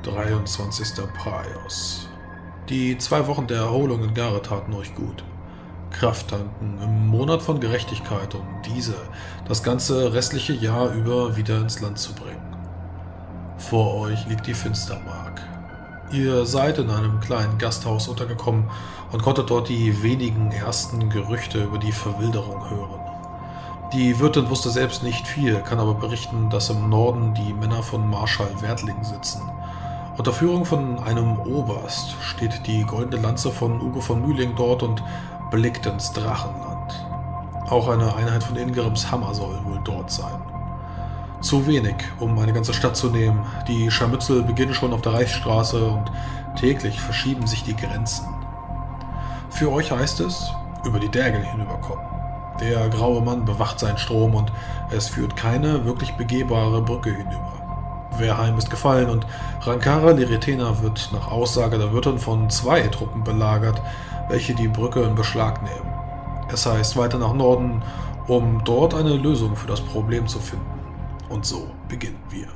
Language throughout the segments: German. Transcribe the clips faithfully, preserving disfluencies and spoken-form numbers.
dreiundzwanzigster Praios. Die zwei Wochen der Erholung in Gare taten euch gut. Kraft tanken im Monat von Gerechtigkeit, um diese das ganze restliche Jahr über wieder ins Land zu bringen. Vor euch liegt die Finstermark. Ihr seid in einem kleinen Gasthaus untergekommen und konntet dort die wenigen ersten Gerüchte über die Verwilderung hören. Die Wirtin wusste selbst nicht viel, kann aber berichten, dass im Norden die Männer von Marschall Wertling sitzen. Unter Führung von einem Oberst steht die goldene Lanze von Ugo von Mühling dort und blickt ins Drachenland. Auch eine Einheit von Ingrims Hammer soll wohl dort sein. Zu wenig, um eine ganze Stadt zu nehmen. Die Scharmützel beginnen schon auf der Reichsstraße und täglich verschieben sich die Grenzen. Für euch heißt es, über die Därgel hinüberkommen. Der graue Mann bewacht seinen Strom und es führt keine wirklich begehbare Brücke hinüber. Verheim ist gefallen und Rankara Liretena wird nach Aussage der Wirtin von zwei Truppen belagert, welche die Brücke in Beschlag nehmen. Es heißt weiter nach Norden, um dort eine Lösung für das Problem zu finden. Und so beginnen wir.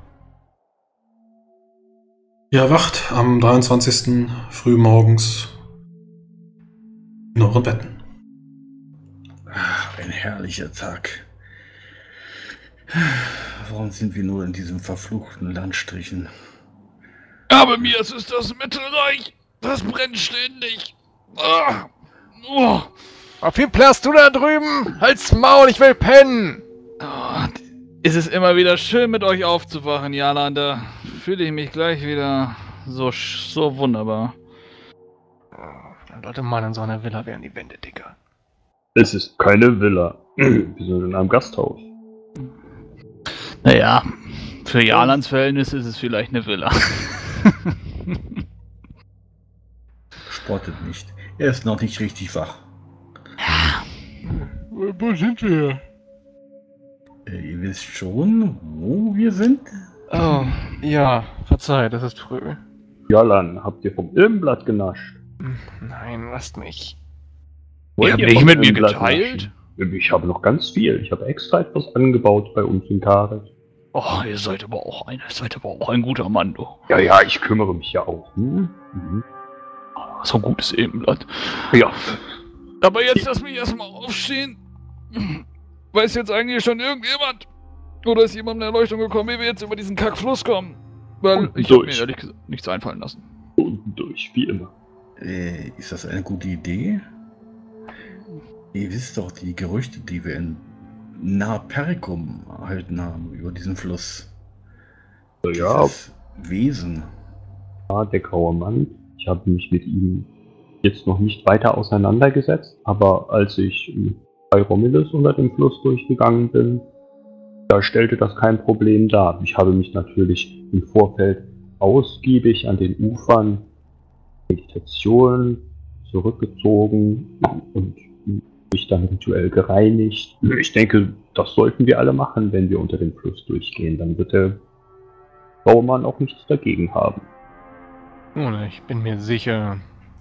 Ihr erwacht am dreiundzwanzigsten frühmorgens in euren Betten. Ach, ein herrlicher Tag. Warum sind wir nur in diesem verfluchten Landstrichen? Aber mir ist es das Mittelreich. Das brennt ständig. Ah. Oh. Auf wie plärrst du da drüben? Halt's Maul, ich will pennen! Oh, ist es immer wieder schön mit euch aufzuwachen, Jalan. Da fühle ich mich gleich wieder so, so wunderbar. Leute meinen, in so einer Villa wären die Wände dicker. Es ist keine Villa. Wir sind in einem Gasthaus. Naja, für Jalans Verhältnisse ist es vielleicht eine Villa. Spottet nicht. Er ist noch nicht richtig wach. Wo sind wir? Äh, ihr wisst schon, wo wir sind? Oh, ja, verzeih, das ist früh. Jalan, habt ihr vom Ilmblatt genascht? Nein, lasst mich. Ihr habt ihr nicht vom mit mir Ilmblatt geteilt? naschen? Ich habe noch ganz viel. Ich habe extra etwas angebaut bei uns in Karet. Oh, ihr seid aber auch ein, seid aber auch ein guter Mann, du. Ja, ja, ich kümmere mich ja auch. Hm? Mhm. So ein gutes Ebenblatt. Ja. Aber jetzt lass mich erstmal aufstehen. Weiß jetzt eigentlich schon irgendjemand? Oder ist jemand eine Erleuchtung gekommen, wie wir jetzt über diesen Kackfluss kommen? Weil Unten ich habe mir durch. ehrlich gesagt nichts einfallen lassen. Unten durch, wie immer. Äh, ist das eine gute Idee? Ihr wisst doch die Gerüchte, die wir in Napericum erhalten haben über diesen Fluss. Ja, Dieses Wesen. ja, der graue Mann. Ich habe mich mit ihm jetzt noch nicht weiter auseinandergesetzt, aber als ich bei Romulus unter dem Fluss durchgegangen bin, da stellte das kein Problem dar. Ich habe mich natürlich im Vorfeld ausgiebig an den Ufern Meditation zurückgezogen und mich dann rituell gereinigt. Ich denke, das sollten wir alle machen, wenn wir unter dem Fluss durchgehen. Dann wird der Baumann auch nichts dagegen haben. Nun, ich bin mir sicher,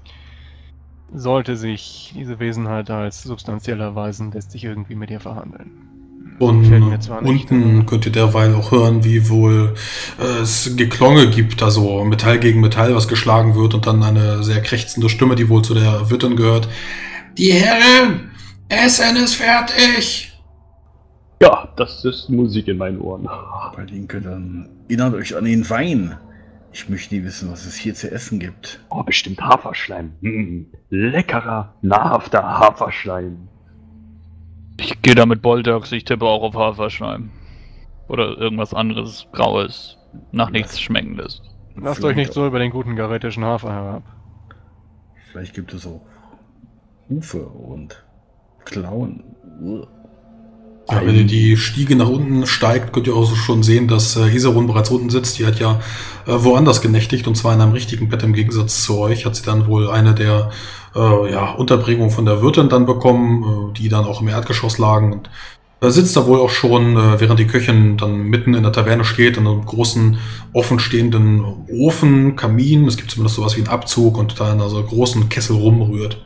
sollte sich diese Wesenheit als substanziell erweisen, lässt sich irgendwie mit ihr verhandeln. Und Fällt mir zwar nicht, unten aber- könnt ihr derweil auch hören, wie wohl äh, es Geklonge gibt, also Metall gegen Metall, was geschlagen wird und dann eine sehr krächzende Stimme, die wohl zu der Wirtin gehört. Die Herren, Essen ist fertig! Ja, das ist Musik in meinen Ohren. Bei den Göttern. Erinnert euch an den Wein. Ich möchte nie wissen, was es hier zu essen gibt. Oh, bestimmt Haferschleim. Hm, leckerer, nahrhafter Haferschleim. Ich gehe da mit Boldax, ich tippe auch auf Haferschleim. Oder irgendwas anderes, Graues, nach nichts Schmeckendes. Lasst Vielleicht euch nicht auch- so über den guten garetischen Hafer herab. Vielleicht gibt es auch Hufe und Klauen. Uah. Ja, wenn ihr die Stiege nach unten steigt, könnt ihr auch so schon sehen, dass äh, Iserun bereits unten sitzt. Die hat ja äh, woanders genächtigt, und zwar in einem richtigen Bett. Im Gegensatz zu euch hat sie dann wohl eine der äh, ja, Unterbringungen von der Wirtin dann bekommen, äh, die dann auch im Erdgeschoss lagen. Und da sitzt da wohl auch schon, äh, während die Köchin dann mitten in der Taverne steht, in einem großen, offenstehenden Ofen, Kamin. Es gibt zumindest sowas wie einen Abzug, und da in so einem großen Kessel rumrührt.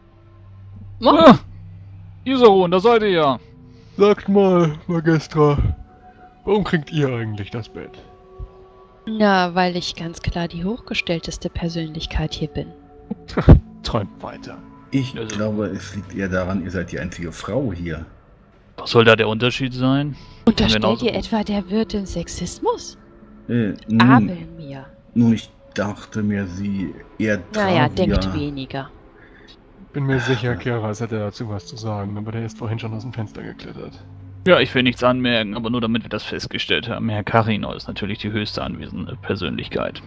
Ah, Iserun, da seid ihr ja. Sagt mal, Magistra, warum kriegt ihr eigentlich das Bett? Na, weil ich ganz klar die hochgestellteste Persönlichkeit hier bin. Träumt weiter. Ich Also- glaube, es liegt eher daran, ihr seid die einzige Frau hier. Was soll da der Unterschied sein? Unterstellt genauso ihr gut. etwa der Wirtin Sexismus? Äh, nun, Abel mir. nun, ich dachte mir, sie eher Naja, Travia- denkt weniger. Bin mir sicher, Keras hätte dazu was zu sagen, aber der ist vorhin schon aus dem Fenster geklettert. Ja, ich will nichts anmerken, aber nur damit wir das festgestellt haben. Herr Carino ist natürlich die höchste anwesende Persönlichkeit.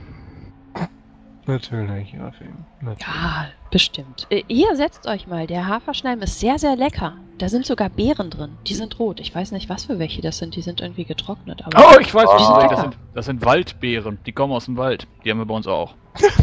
Natürlich, Rafim. Natürlich. Ja, bestimmt. Äh, hier, setzt euch mal. Der Haferschleim ist sehr, sehr lecker. Da sind sogar Beeren drin. Die sind rot. Ich weiß nicht, was für welche das sind. Die sind irgendwie getrocknet. Aber Oh, ich weiß, was Ah. das, das sind. Das sind Waldbeeren. Die kommen aus dem Wald. Die haben wir bei uns auch.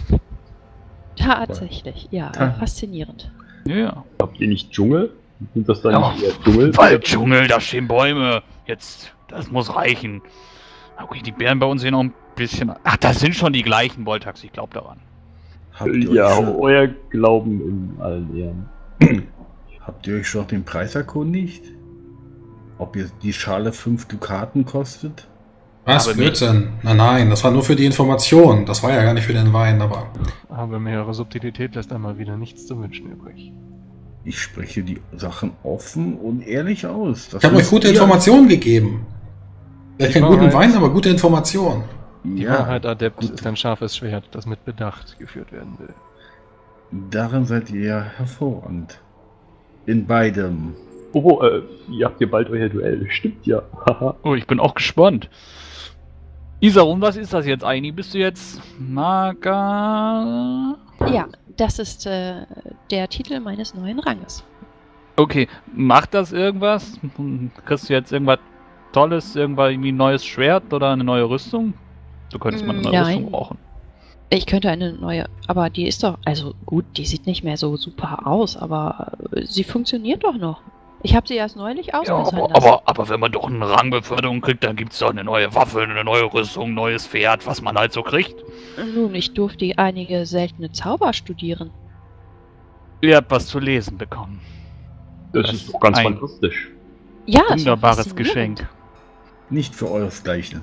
tatsächlich, ja, Ta- äh, faszinierend. Ja. Habt ihr nicht Dschungel? Sind das dann Ja, nicht eher Dschungel? Walddschungel, da stehen Bäume. Jetzt, das muss reichen. Okay, die Bären bei uns sehen noch ein bisschen. Ach, das sind schon die gleichen Boltax, ich glaube daran. Habt ihr, Ja, euch schon, euer Glauben in allen Ehren. habt ihr euch schon den Preis erkundigt? Ob ihr die Schale fünf Dukaten kostet? Was, Aber Blödsinn? Nein, nein, das war nur für die Information. Das war ja gar nicht für den Wein, aber... Aber mehrere Subtilität lässt einmal wieder nichts zu wünschen übrig. Ich spreche die Sachen offen und ehrlich aus. Das Ich habe euch müsst gute ihr- Informationen gegeben. Vielleicht Die keinen guten Wahrheit- Wein, aber gute Informationen. Die Ja, Wahrheit Adept gut. ist ein scharfes Schwert, das mit Bedacht geführt werden will. darin seid ihr ja hervorragend. In beidem. Oh, äh, ihr habt ja bald euer Duell. Stimmt ja. Haha. Oh, ich bin auch gespannt. Isarun, was ist das jetzt eigentlich? Bist du jetzt Maga? Ja, das ist äh, der Titel meines neuen Ranges. Okay, macht das irgendwas? Kriegst du jetzt irgendwas Tolles, irgendwas irgendwie ein neues Schwert oder eine neue Rüstung? Du könntest mal eine neue Nein. Rüstung brauchen. Ich könnte eine neue, aber die ist doch, also gut, die sieht nicht mehr so super aus, aber äh, sie funktioniert doch noch. Ich habe sie erst neulich Ja, ausbessern aber, lassen. aber, aber wenn man doch eine Rangbeförderung kriegt, dann gibt's doch eine neue Waffe, eine neue Rüstung, ein neues Pferd, was man halt so kriegt. Nun, ich durfte einige seltene Zauber studieren. Ihr habt was zu lesen bekommen. Das, Das ist doch ganz ein- fantastisch. Ja, es war Wunderbares faszinierend. Geschenk. Nicht für euresgleichen.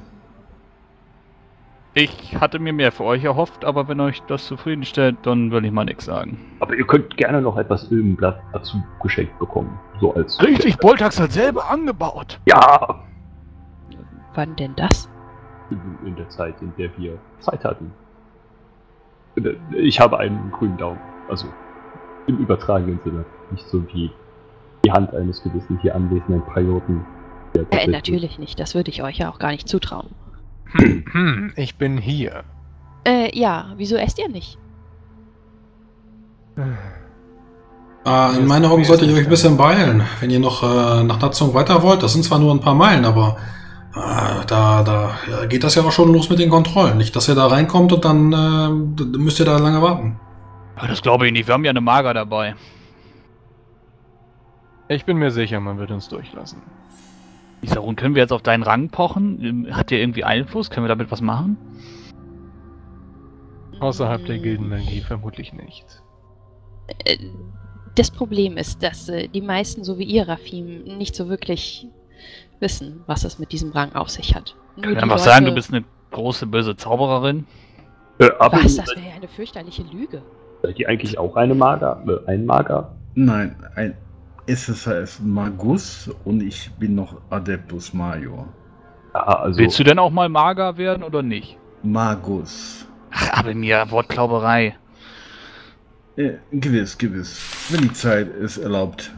Ich hatte mir mehr für euch erhofft, aber wenn euch das zufriedenstellt, dann will ich mal nichts sagen. Aber ihr könnt gerne noch etwas Ölenblatt dazu geschenkt bekommen. So als. Richtig, Boltax hat selber angebaut. Ja! Wann denn das? In der Zeit, in der wir Zeit hatten. Ich habe einen grünen Daumen. Also im übertragenen Sinne. Nicht so wie die Hand eines gewissen hier anwesenden Prioten. der Äh, tatsächlich- natürlich nicht, das würde ich euch ja auch gar nicht zutrauen. Hm, hm, ich bin hier. Äh, ja, wieso esst ihr nicht? Äh, in meinen Augen solltet ihr euch ein bisschen beeilen, wenn ihr noch äh, nach Natzung weiter wollt. Das sind zwar nur ein paar Meilen, aber äh, da, da ja, geht das ja auch schon los mit den Kontrollen. Nicht, dass ihr da reinkommt und dann äh, d- müsst ihr da lange warten. Aber das glaube ich nicht, wir haben ja eine Mager dabei. Ich bin mir sicher, man wird uns durchlassen. Isarun, können wir jetzt auf deinen Rang pochen? Hat der irgendwie Einfluss? Können wir damit was machen? Außerhalb der Hm, Gildenmagie vermutlich nicht. äh, Das Problem ist, dass äh, die meisten, so wie ihr, Rafim, nicht so wirklich wissen, was es mit diesem Rang auf sich hat. Nur Können wir die einfach Leute- sagen, du bist eine große, böse Zaubererin? Äh, aber Was? Das seid, wäre ja eine fürchterliche Lüge. seid ihr eigentlich auch eine Mager? Äh, ein Mager? Nein, ein S S H ist Magus und ich bin noch Adeptus Major. Ja, also. Willst du denn auch mal Mager werden oder nicht? Magus. Ach, aber mir Wortklauberei. Äh, gewiss, gewiss. Wenn die Zeit es erlaubt.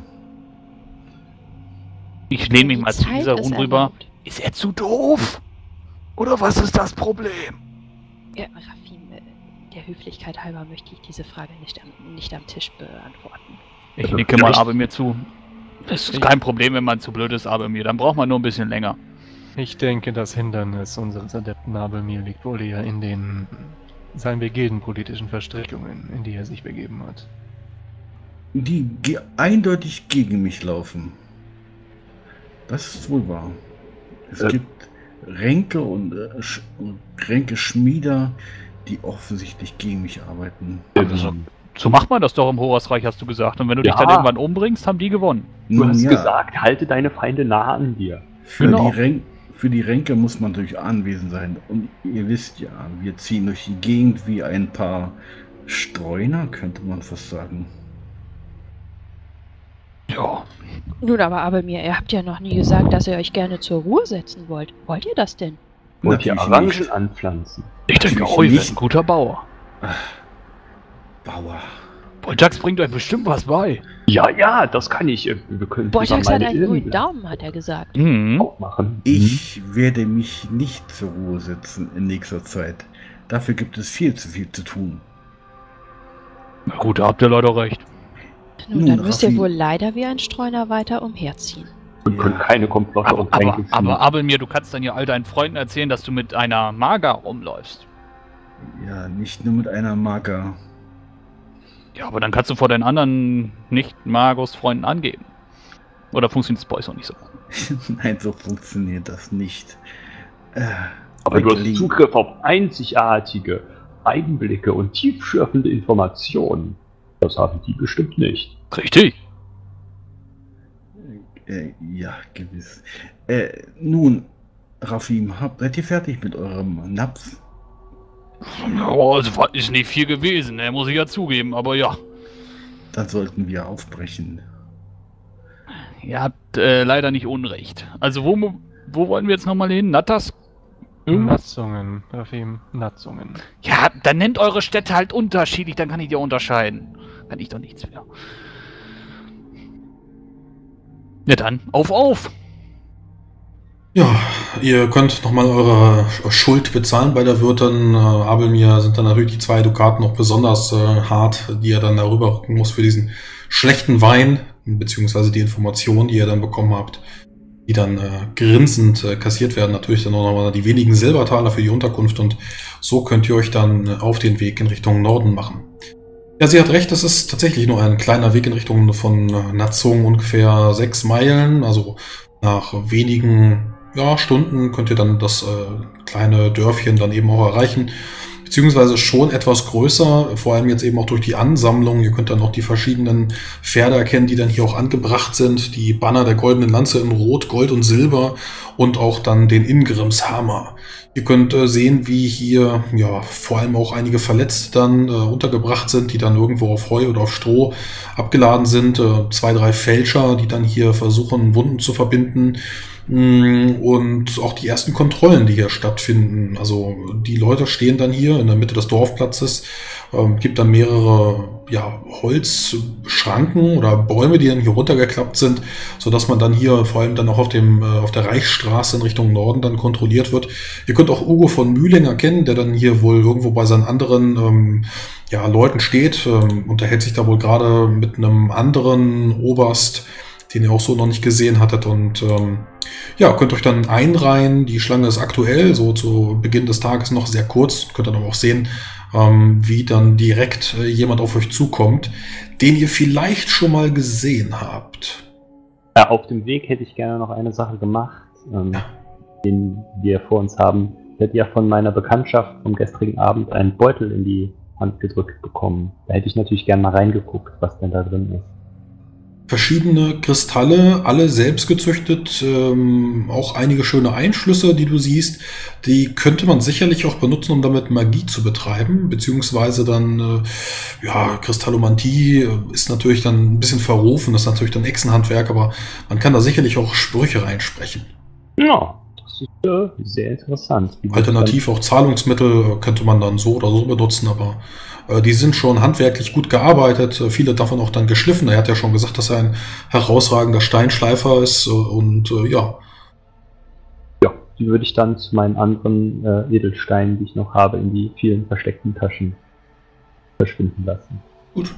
Ich lehne mich Die mal zu Zeit Isarun ist rüber. erlaubt. Ist er zu doof? Oder was ist das Problem? Ja, Rafim, äh, der Höflichkeit halber möchte ich diese Frage nicht am, nicht am Tisch beantworten. Ich Also nicke mal vielleicht- aber mir zu. Das ist kein Problem, wenn man zu blöd ist, aber mir. Dann braucht man nur ein bisschen länger. Ich denke, das Hindernis unseres Adepten Abelmir liegt wohl eher in den, seien wir gildenpolitischen Verstrickungen, in die er sich begeben hat. Die ge eindeutig gegen mich laufen. Das ist wohl wahr. Es Äh. gibt Ränke und äh, Sch Ränke-Schmieder, die offensichtlich gegen mich arbeiten. Also, so macht man das doch im Horusreich, hast du gesagt. Und wenn du Ja. dich dann irgendwann umbringst, haben die gewonnen. Du Nun hast ja, gesagt, halte deine Feinde nah an dir. für, Genau. die Rän Für die Ränke muss man natürlich anwesend sein. Und ihr wisst ja, wir ziehen durch die Gegend wie ein paar Streuner, könnte man fast sagen. Ja. Nun aber, Abelmir, ihr habt ja noch nie gesagt, dass ihr euch gerne zur Ruhe setzen wollt. Wollt ihr das denn? Wollt ihr Natürlich Orangen nicht. anpflanzen? Ich denke Natürlich auch, ihr seid nicht. ein guter Bauer. Bauer. Boltax bringt euch bestimmt was bei. Ja, ja, das kann ich. äh, Wir können Bojax über hat meine einen grünen Illen Daumen, hat er gesagt. Mhm. auch machen. Ich werde mich nicht zur Ruhe setzen in nächster Zeit. Dafür gibt es viel zu viel zu tun. Na gut, da habt ihr leider recht. Nun, Nun, dann müsst ihr Raffi- wohl leider wie ein Streuner weiter umherziehen. Und können Ja. keine Komplotte Aber, und aber, Ränke aber Abelmir, du kannst dann ja all deinen Freunden erzählen, dass du mit einer Maga rumläufst. Ja, nicht nur mit einer Mager. Ja, aber dann kannst du vor deinen anderen Nicht-Magos-Freunden angeben. Oder funktioniert das bei euch noch nicht so? Nein, so funktioniert das nicht. Äh, Aber du hast Wickeling. Zugriff auf einzigartige Einblicke und tiefschürfende Informationen. Das haben die bestimmt nicht. Richtig. Äh, ja, gewiss. Äh, nun, Rafim, habt, seid ihr fertig mit eurem Napf? Ja, also war- ist nicht viel gewesen, ne? Muss ich ja zugeben, aber ja. Dann sollten wir aufbrechen. Ihr habt äh, leider nicht Unrecht. Also wo, mu- wo wollen wir jetzt nochmal hin? Natas? Irgendwas? Natzungen, Rafim, Natzungen. Ja, dann nennt eure Städte halt unterschiedlich, dann kann ich die auch unterscheiden. Kann ich doch nichts mehr. Na dann, auf, auf! Ja, ihr könnt nochmal eure Schuld bezahlen bei der Wirtin. Äh, Abelmir sind dann natürlich die zwei Dukaten noch besonders äh, hart, die ihr dann darüber rücken muss für diesen schlechten Wein, beziehungsweise die Informationen, die ihr dann bekommen habt, die dann äh, grinsend äh, kassiert werden. Natürlich dann auch nochmal die wenigen Silbertaler für die Unterkunft und so könnt ihr euch dann äh, auf den Weg in Richtung Norden machen. Ja, sie hat recht, es ist tatsächlich nur ein kleiner Weg in Richtung von äh, Natzung, ungefähr sechs Meilen, also nach wenigen ja, Stunden könnt ihr dann das äh, kleine Dörfchen dann eben auch erreichen, beziehungsweise schon etwas größer, vor allem jetzt eben auch durch die Ansammlung. Ihr könnt dann auch die verschiedenen Pferde erkennen, die dann hier auch angebracht sind, die Banner der goldenen Lanze in Rot, Gold und Silber und auch dann den Ingrimshammer. Ihr könnt äh, sehen, wie hier ja vor allem auch einige Verletzte dann äh, untergebracht sind, die dann irgendwo auf Heu oder auf Stroh abgeladen sind. Äh, zwei, drei Fälscher, die dann hier versuchen, Wunden zu verbinden. Und auch die ersten Kontrollen, die hier stattfinden. Also die Leute stehen dann hier in der Mitte des Dorfplatzes, ähm, gibt dann mehrere ja, Holzschranken oder Bäume, die dann hier runtergeklappt sind, sodass man dann hier vor allem dann auch auf dem äh, auf der Reichsstraße in Richtung Norden dann kontrolliert wird. Ihr könnt auch Ugo von Mühling erkennen, der dann hier wohl irgendwo bei seinen anderen ähm, ja, Leuten steht, ähm, unterhält sich da wohl gerade mit einem anderen Oberst, den ihr auch so noch nicht gesehen hattet und ähm, ja, könnt euch dann einreihen. Die Schlange ist aktuell, so zu Beginn des Tages noch sehr kurz. Könnt dann aber auch sehen, ähm, wie dann direkt äh, jemand auf euch zukommt, den ihr vielleicht schon mal gesehen habt. Ja, auf dem Weg hätte ich gerne noch eine Sache gemacht, ähm, Ja. den wir vor uns haben. Ich hätte ja von meiner Bekanntschaft vom gestrigen Abend einen Beutel in die Hand gedrückt bekommen. Da hätte ich natürlich gerne mal reingeguckt, was denn da drin ist. Verschiedene Kristalle, alle selbst gezüchtet, ähm, auch einige schöne Einschlüsse, die du siehst, die könnte man sicherlich auch benutzen, um damit Magie zu betreiben, beziehungsweise dann, äh, ja, Kristallomantie ist natürlich dann ein bisschen verrufen, das ist natürlich dann Echsenhandwerk, aber man kann da sicherlich auch Sprüche reinsprechen. Ja, das ist äh, sehr interessant. Wie Alternativ auch Zahlungsmittel äh, könnte man dann so oder so benutzen, aber äh, die sind schon handwerklich gut gearbeitet, äh, viele davon auch dann geschliffen. Er hat ja schon gesagt, dass er ein herausragender Steinschleifer ist äh, und äh, ja. Ja, die würde ich dann zu meinen anderen äh, Edelsteinen, die ich noch habe, in die vielen versteckten Taschen verschwinden lassen. Gut.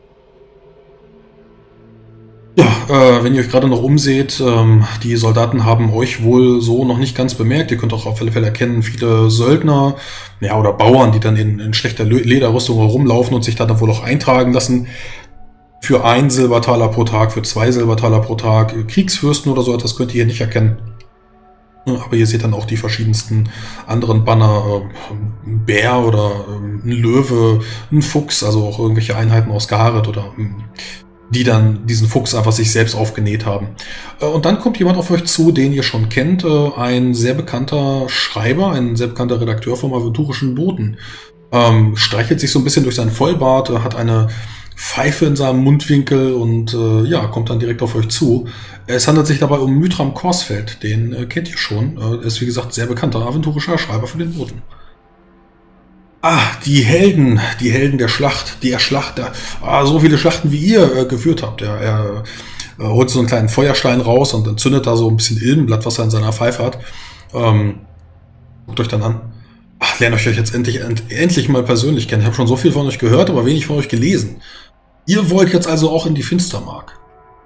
Ja, äh, wenn ihr euch gerade noch umseht, ähm, die Soldaten haben euch wohl so noch nicht ganz bemerkt. Ihr könnt auch auf alle Fälle erkennen, viele Söldner, ja, oder Bauern, die dann in, in schlechter Lö- Lederrüstung herumlaufen und sich dann wohl auch eintragen lassen. Für ein Silbertaler pro Tag, für zwei Silbertaler pro Tag. Kriegsfürsten oder so etwas könnt ihr hier nicht erkennen. Ja, aber ihr seht dann auch die verschiedensten anderen Banner, äh, ein Bär oder äh, ein Löwe, ein Fuchs, also auch irgendwelche Einheiten aus Gareth oder äh, die dann diesen Fuchs einfach sich selbst aufgenäht haben. Äh, und dann kommt jemand auf euch zu, den ihr schon kennt, äh, ein sehr bekannter Schreiber, ein sehr bekannter Redakteur vom aventurischen Boten. Ähm, streichelt sich so ein bisschen durch seinen Vollbart, äh, hat eine Pfeife in seinem Mundwinkel und äh, ja, kommt dann direkt auf euch zu. Es handelt sich dabei um Mythram Korsfeld, den äh, kennt ihr schon. Er äh, ist wie gesagt sehr bekannter aventurischer Schreiber für den Boten. Ah, die Helden, die Helden der Schlacht, die er Schlacht, der, ah, so viele Schlachten wie ihr äh, geführt habt. Er, er äh, holt so einen kleinen Feuerstein raus und entzündet da so ein bisschen Ilmenblatt, was er in seiner Pfeife hat. Ähm, guckt euch dann an. Ach, lernt euch jetzt endlich, end, endlich mal persönlich kennen. Ich habe schon so viel von euch gehört, aber wenig von euch gelesen. Ihr wollt jetzt also auch in die Finstermark.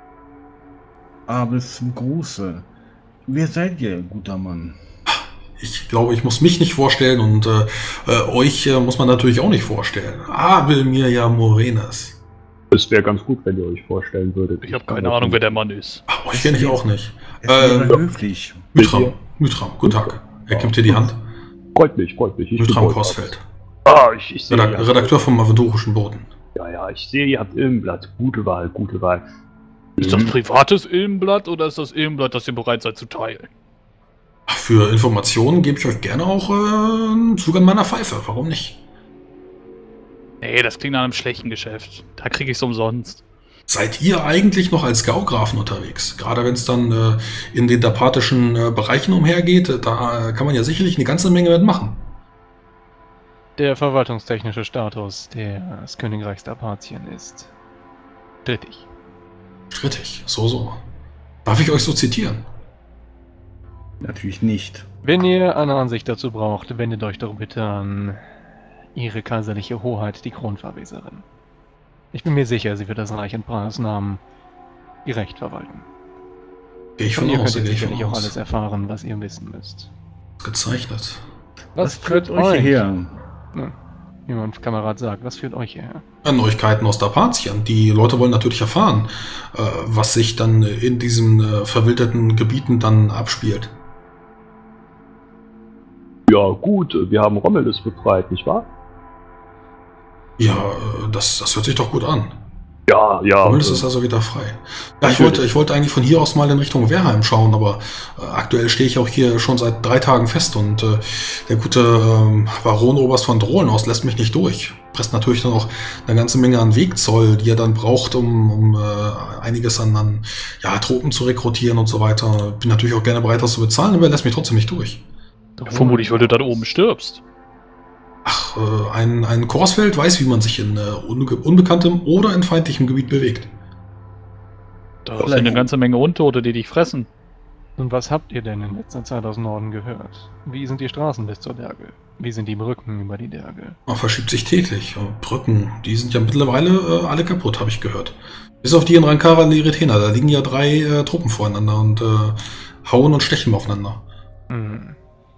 Aber zum Gruße. Wer seid ihr, guter Mann? Ich glaube, ich muss mich nicht vorstellen und äh, äh, euch äh, muss man natürlich auch nicht vorstellen. Abel Mirja Morenas. Es wäre ganz gut, wenn ihr euch vorstellen würdet. Ich habe keine Ahnung, wer der Mann ist. Ach, euch kenne ich auch nicht. Es wäre Äh, höflich. Mythram, Mythram, guten Tag. Er gibt dir die Hand. Freut mich, freut mich. Ich Mythram bin Korsfeld. Ah, ich, ich sehe. Redak Redakteur vom aventurischen Boten. Ja, ja, ich sehe, ihr habt Ilmenblatt. Gute Wahl, gute Wahl. Ist das privates Ilmenblatt oder ist das Ilmenblatt, das ihr bereit seid zu teilen? Für Informationen gebe ich euch gerne auch äh, Zugang meiner Pfeife. Warum nicht? Nee, das klingt nach einem schlechten Geschäft. Da kriege ich es umsonst. Seid ihr eigentlich noch als Gaugrafen unterwegs? Gerade wenn es dann äh, in den dapatischen äh, Bereichen umhergeht, äh, da kann man ja sicherlich eine ganze Menge mitmachen. Der verwaltungstechnische Status des Königreichs Dapatien ist strittig. Strittig, so, so. Darf ich euch so zitieren? Natürlich nicht. Wenn ihr eine Ansicht dazu braucht, wendet euch doch bitte an Ihre kaiserliche Hoheit, die Kronverweserin. Ich bin mir sicher, sie wird das Reich in Prags Namen gerecht verwalten. Gehe ich Von von ihr aus, könnt ihr gehe ich sicherlich von auch aus. alles erfahren, was ihr wissen müsst. Gezeichnet. Was führt euch hierher? Na, wie mein Kamerad sagt, was führt euch hierher? Ja, Neuigkeiten aus Dapatien. Die Leute wollen natürlich erfahren, äh, was sich dann in diesen äh, verwilderten Gebieten dann abspielt. Ja, gut, wir haben Romulus befreit, nicht wahr? Ja, äh, das, das hört sich doch gut an. Ja, ja. Romulus äh, ist also wieder frei. Ja, ich Natürlich. wollte, ich wollte eigentlich von hier aus mal in Richtung Werheim schauen, aber äh, aktuell stehe ich auch hier schon seit drei Tagen fest und äh, der gute ähm, Baron-Oberst von Drohlenhaus lässt mich nicht durch. Presst natürlich dann auch eine ganze Menge an Wegzoll, die er dann braucht, um, um äh, einiges an, an ja, Truppen zu rekrutieren und so weiter. Bin natürlich auch gerne bereit, das zu bezahlen, aber er lässt mich trotzdem nicht durch. Vermutlich, weil du da oben stirbst. Ach, äh, ein, ein Korsfeld weiß, wie man sich in äh, unbe unbekanntem oder in feindlichem Gebiet bewegt. Da sind eine ganze Menge Untote, die dich fressen. Und was habt ihr denn in letzter Zeit aus Norden gehört? Wie sind die Straßen bis zur Derge? Wie sind die Brücken über die Derge? Man verschiebt sich täglich. Ja, Brücken, die sind ja mittlerweile äh, alle kaputt, habe ich gehört. Bis auf die in Rankara Liretena, da liegen ja drei äh, Truppen voreinander und äh, hauen und stechen aufeinander. Hm.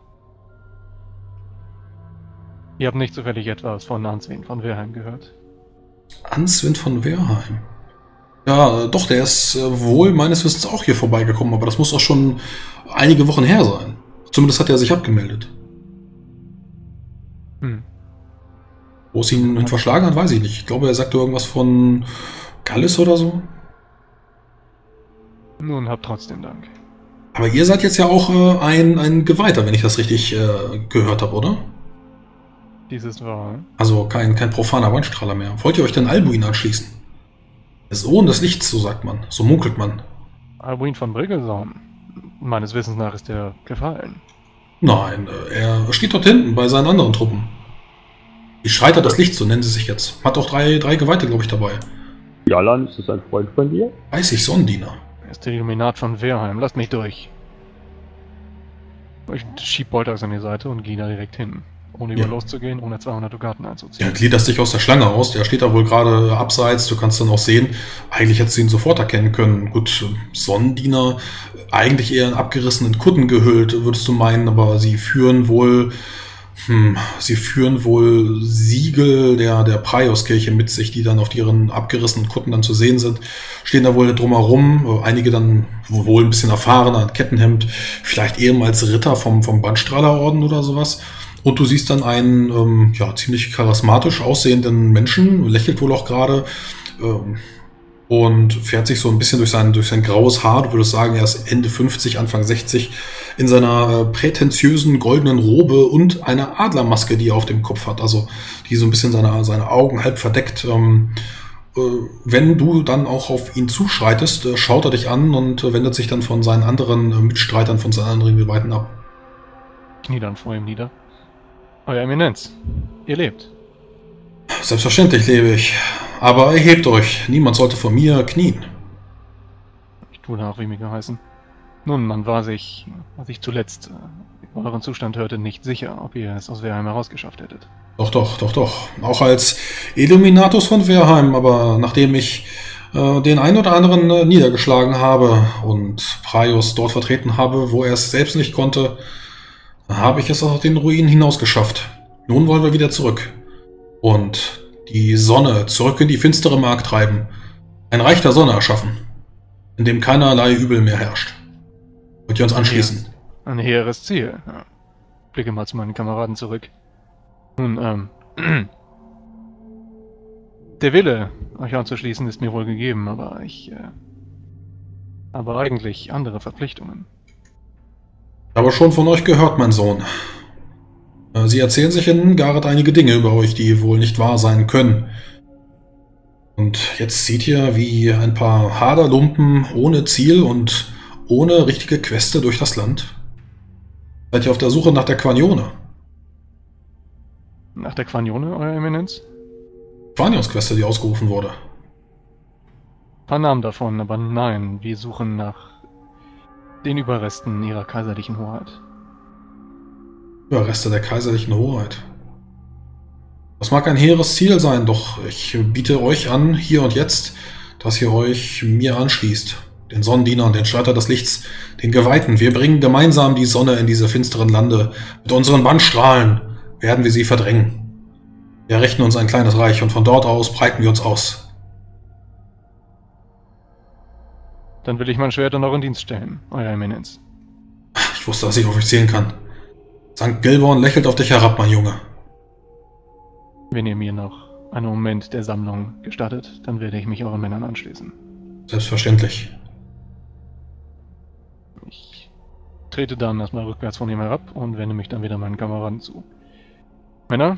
Ihr habt nicht zufällig etwas von Answin von Werheim gehört? Answin von Werheim? Ja, äh, doch, der ist äh, wohl meines Wissens auch hier vorbeigekommen, aber das muss auch schon einige Wochen her sein. Zumindest hat er sich abgemeldet. Hm. Wo es ihn hin verschlagen hat, weiß ich nicht. Ich glaube, er sagte irgendwas von Gallis oder so. Nun, habt trotzdem Dank. Aber ihr seid jetzt ja auch äh, ein, ein Geweihter, wenn ich das richtig äh, gehört habe, oder? Dies ist wahr. Also kein, kein profaner Wandstrahler mehr. Wollt ihr euch denn Albuin anschließen? Der Sohn des Lichts, so sagt man. So munkelt man. Albuin von Briggelsaum. Meines Wissens nach ist er gefallen. Nein, äh, er steht dort hinten bei seinen anderen Truppen. Die Schreiter des Lichts, so nennen sie sich jetzt. Hat auch drei, drei Geweihte, glaube ich, dabei. Jalan, ist das ein Freund von dir? Weiß ich, Sonnendiener. Er ist der Illuminat von Werheim. Lasst mich durch. Ich schieb Boltax an die Seite und gehe da direkt hin. Ohne über Ja. loszugehen, ohne zweihundert Dukaten einzuziehen. Der gliedert sich aus der Schlange aus. Der steht da wohl gerade abseits. Du kannst dann auch sehen. Eigentlich hättest du ihn sofort erkennen können. Gut, Sonnendiener, eigentlich eher in abgerissenen Kutten gehüllt, würdest du meinen. Aber sie führen wohl, hm, sie führen wohl Siegel der, der Praios-Kirche mit sich, die dann auf ihren abgerissenen Kutten dann zu sehen sind. Stehen da wohl drumherum. Einige dann wohl ein bisschen erfahrener, ein Kettenhemd. Vielleicht ehemals Ritter vom, vom Bandstrahlerorden oder sowas. Und du siehst dann einen ähm, ja, ziemlich charismatisch aussehenden Menschen, lächelt wohl auch gerade. Ähm, und fährt sich so ein bisschen durch sein, durch sein graues Haar. Du würdest sagen, er ist Ende fünfzig, Anfang sechzig, in seiner äh, prätentiösen goldenen Robe und einer Adlermaske, die er auf dem Kopf hat, also die so ein bisschen seine, seine Augen halb verdeckt. Ähm, äh, wenn du dann auch auf ihn zuschreitest, äh, schaut er dich an und äh, wendet sich dann von seinen anderen äh, Mitstreitern, von seinen anderen Geweihten ab. Knie dann vor ihm nieder. Euer Eminenz, ihr lebt. Selbstverständlich lebe ich. Aber erhebt euch, niemand sollte vor mir knien. Ich tue nach, wie mir geheißen. Nun, man war sich, als ich zuletzt äh, euren Zustand hörte, nicht sicher, ob ihr es aus Wehrheim herausgeschafft hättet. Doch, doch, doch, doch. Auch als Illuminatus von Wehrheim, aber nachdem ich äh, den einen oder anderen äh, niedergeschlagen habe und Praios dort vertreten habe, wo er es selbst nicht konnte, habe ich es aus den Ruinen hinausgeschafft. Nun wollen wir wieder zurück. Und die Sonne zurück in die finstere Mark treiben. Ein Reich der Sonne erschaffen, in dem keinerlei Übel mehr herrscht. Wollt ihr uns anschließen? Ja, ein hehres Ziel. Ja. Blicke mal zu meinen Kameraden zurück. Nun, ähm... der Wille, euch anzuschließen, ist mir wohl gegeben, aber ich... Äh, aber eigentlich andere Verpflichtungen. Ich habe schon von euch gehört, mein Sohn. Sie erzählen sich in Gareth einige Dinge über euch, die wohl nicht wahr sein können. Und jetzt seht ihr, wie ein paar Haderlumpen ohne Ziel und ohne richtige Queste durch das Land. Seid ihr auf der Suche nach der Quanione? Nach der Quanione, Euer Eminenz? Quanionsqueste, die ausgerufen wurde. Ein paar Namen davon, aber nein, wir suchen nach den Überresten ihrer kaiserlichen Hoheit. Überreste der kaiserlichen Hoheit. Das mag ein hehres Ziel sein, doch ich biete euch an, hier und jetzt, dass ihr euch mir anschließt. Den Sonnendienern, den Streiter des Lichts, den Geweihten. Wir bringen gemeinsam die Sonne in diese finsteren Lande. Mit unseren Bandstrahlen werden wir sie verdrängen. Wir errichten uns ein kleines Reich und von dort aus breiten wir uns aus. Dann will ich mein Schwert in euren Dienst stellen, Euer Eminenz. Ich wusste, dass ich auf euch zählen kann. Sankt Gilborn lächelt auf dich herab, mein Junge. Wenn ihr mir noch einen Moment der Sammlung gestattet, dann werde ich mich euren Männern anschließen. Selbstverständlich. Ich trete dann erstmal rückwärts von ihm herab und wende mich dann wieder meinen Kameraden zu. Männer,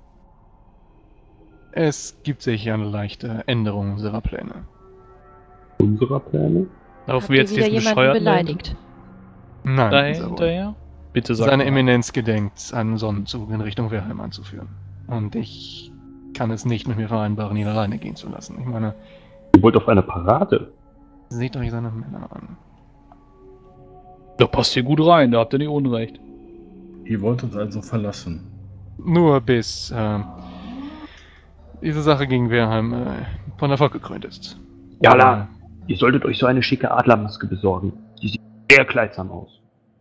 es gibt sicher eine leichte Änderung unserer Pläne. Unserer Pläne? Laufen Habt wir ihr jetzt wieder diesen jemanden bescheuerten beleidigt? Nein, dahin, dieser wohl. hinterher? Bitte sag Seine mal. Eminenz gedenkt, einen Sonnenzug in Richtung Wehrheim anzuführen. Und ich kann es nicht mit mir vereinbaren, ihn alleine gehen zu lassen. Ich meine, Ihr wollt auf eine Parade? seht euch seine Männer an. Da passt ihr gut rein, da habt ihr nicht Unrecht. Ihr wollt uns also verlassen. Nur bis äh, diese Sache gegen Wehrheim äh, von Erfolg gekrönt ist. Jala, ihr solltet euch so eine schicke Adlermaske besorgen. Die sieht sehr kleidsam aus.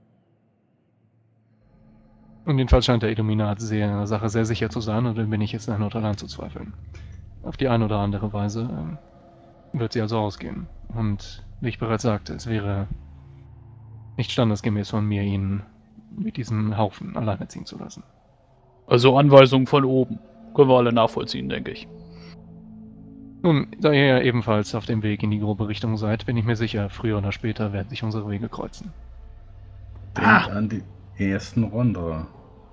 Und jedenfalls scheint der Illuminat der Sache sehr sicher zu sein, und dann bin ich jetzt in Not allein zu zweifeln. Auf die eine oder andere Weise äh, wird sie also ausgehen. Und wie ich bereits sagte, es wäre nicht standesgemäß von mir, ihn mit diesem Haufen alleine ziehen zu lassen. Also Anweisungen von oben. Können wir alle nachvollziehen, denke ich. Nun, da ihr ja ebenfalls auf dem Weg in die grobe Richtung seid, bin ich mir sicher, früher oder später werden sich unsere Wege kreuzen. Denkt Ah. an die ersten Ronderer.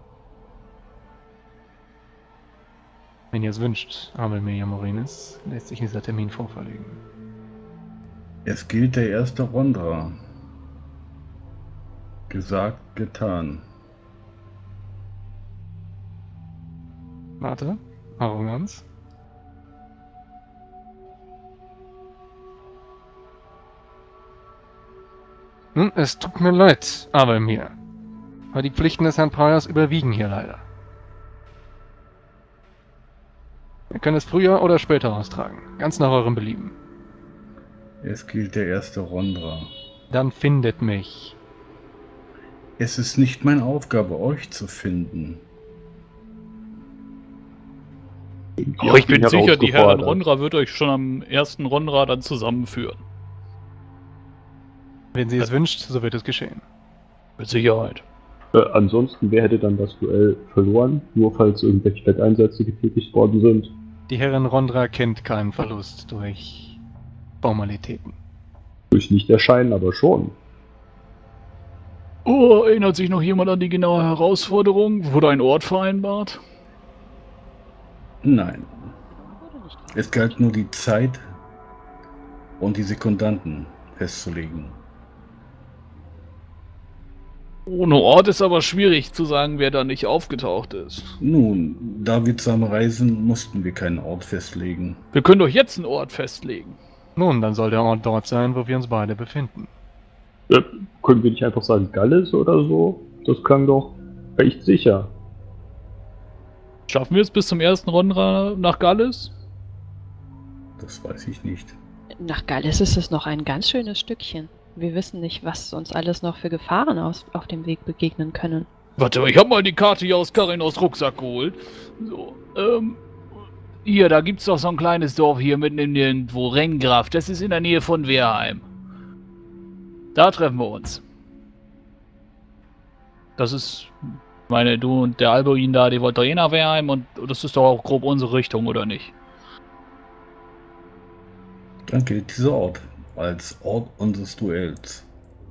Wenn ihr es wünscht, Amelmeia Morinis, lässt sich dieser Termin vorverlegen. Es gilt der erste Ronderer. Gesagt, getan. Warte, Arroganz. Nun, es tut mir leid, aber mir. Aber die Pflichten des Herrn Praios überwiegen hier leider. Wir können es früher oder später austragen, ganz nach eurem Belieben. Es gilt der erste Ronderer. Dann findet mich. Es ist nicht meine Aufgabe, euch zu finden. Aber ich bin sicher, die Herren Rondra wird euch schon am ersten Rondra dann zusammenführen. Wenn sie es wünscht, so wird es geschehen. Mit Sicherheit. Äh, ansonsten, wer hätte dann das Duell verloren? Nur falls irgendwelche Wetteinsätze getätigt worden sind. Die Herren Rondra kennt keinen Verlust durch Formalitäten. Durch Nichterscheinen aber schon. Oh, erinnert sich noch jemand an die genaue Herausforderung? Wurde ein Ort vereinbart? Nein. Es galt nur die Zeit und die Sekundanten festzulegen. Ohne Ort ist aber schwierig zu sagen, wer da nicht aufgetaucht ist. Nun, da wir zusammen reisen, mussten wir keinen Ort festlegen. Wir können doch jetzt einen Ort festlegen. Nun, dann soll der Ort dort sein, wo wir uns beide befinden. Äh, können wir nicht einfach sagen Galles oder so? Das klang doch recht sicher. Schaffen wir es bis zum ersten Rundra nach Galles? Das weiß ich nicht. Nach Galles ist es noch ein ganz schönes Stückchen. Wir wissen nicht, was uns alles noch für Gefahren aus, auf dem Weg begegnen können. Warte mal, ich hab mal die Karte hier aus Karinos Rucksack geholt. So, ähm... Hier, da gibt's doch so ein kleines Dorf hier mitten in irgendwo, Rengraf. Das ist in der Nähe von Wehrheim. Da treffen wir uns. Das ist... Ich meine, du und der Alboin da, die wollt doch eh nach Wehrheim und das ist doch auch grob unsere Richtung, oder nicht? Dann gilt dieser Ort als Ort unseres Duells.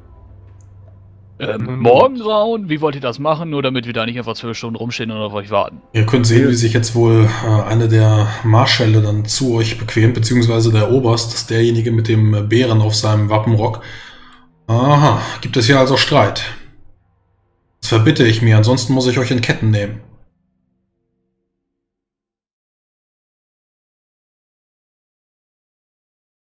Ähm, Morgengrauen? Wie wollt ihr das machen? Nur damit wir da nicht einfach zwölf Stunden rumstehen und auf euch warten. Ihr könnt sehen, wie sich jetzt wohl äh, eine der Marschälle dann zu euch bequemt, beziehungsweise der Oberst, das ist derjenige mit dem Bären auf seinem Wappenrock. Aha, gibt es hier also Streit. Das verbitte ich mir, ansonsten muss ich euch in Ketten nehmen.